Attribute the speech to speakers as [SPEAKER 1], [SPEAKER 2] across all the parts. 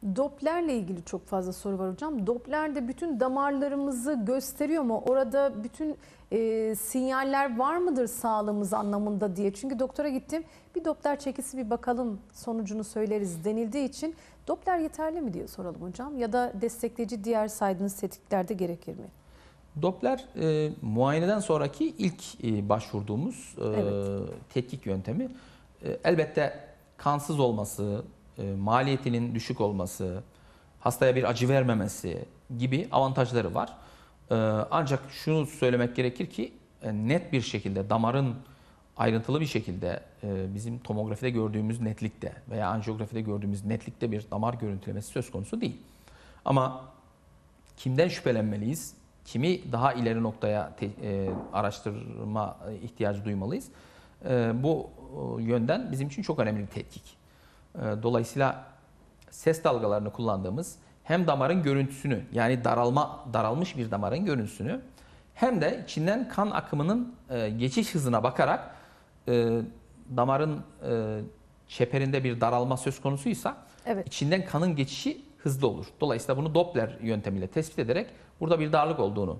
[SPEAKER 1] Doppler'le ilgili çok fazla soru var hocam. Doppler'de bütün damarlarımızı gösteriyor mu? Orada bütün sinyaller var mıdır sağlığımız anlamında diye. Çünkü doktora gittim. Bir Doppler çekisi bir bakalım, sonucunu söyleriz denildiği için Doppler yeterli mi diye soralım hocam. Ya da destekleyici diğer saydığınız tetiklerde gerekir mi?
[SPEAKER 2] Doppler muayeneden sonraki ilk başvurduğumuz
[SPEAKER 1] Evet.
[SPEAKER 2] tetkik yöntemi. Elbette kansız olması, maliyetinin düşük olması, hastaya bir acı vermemesi gibi avantajları var. Ancak şunu söylemek gerekir ki net bir şekilde damarın ayrıntılı bir şekilde bizim tomografide gördüğümüz netlikte veya anjiyografide gördüğümüz netlikte bir damar görüntülemesi söz konusu değil. Ama kimden şüphelenmeliyiz? Kimi daha ileri noktaya araştırma ihtiyacı duymalıyız? Bu yönden bizim için çok önemli bir tetkik. Dolayısıyla ses dalgalarını kullandığımız hem damarın görüntüsünü, yani daralmış bir damarın görüntüsünü, hem de içinden kan akımının geçiş hızına bakarak damarın çeperinde bir daralma söz konusuysa
[SPEAKER 1] Evet.
[SPEAKER 2] içinden kanın geçişi hızlı olur. Dolayısıyla bunu Doppler yöntemiyle tespit ederek burada bir darlık olduğunu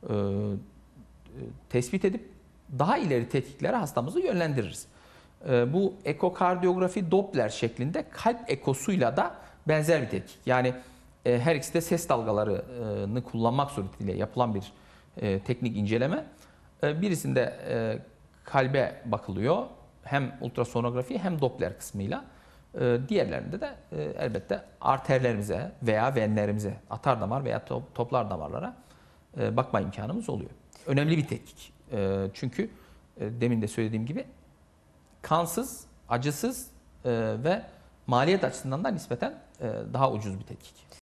[SPEAKER 2] tespit edip daha ileri tetkiklere hastamızı yönlendiririz. Bu ekokardiyografi Doppler şeklinde kalp ekosuyla da benzer bir tetkik. Yani her ikisi de ses dalgalarını kullanmak suretiyle yapılan bir teknik inceleme. Birisinde kalbe bakılıyor, hem ultrasonografi hem Doppler kısmıyla. Diğerlerinde de elbette arterlerimize veya venlerimize, atardamar veya toplar damarlara bakma imkanımız oluyor. Önemli bir tetkik. Çünkü demin de söylediğim gibi kansız, acısız ve maliyet açısından da nispeten daha ucuz bir tetkik.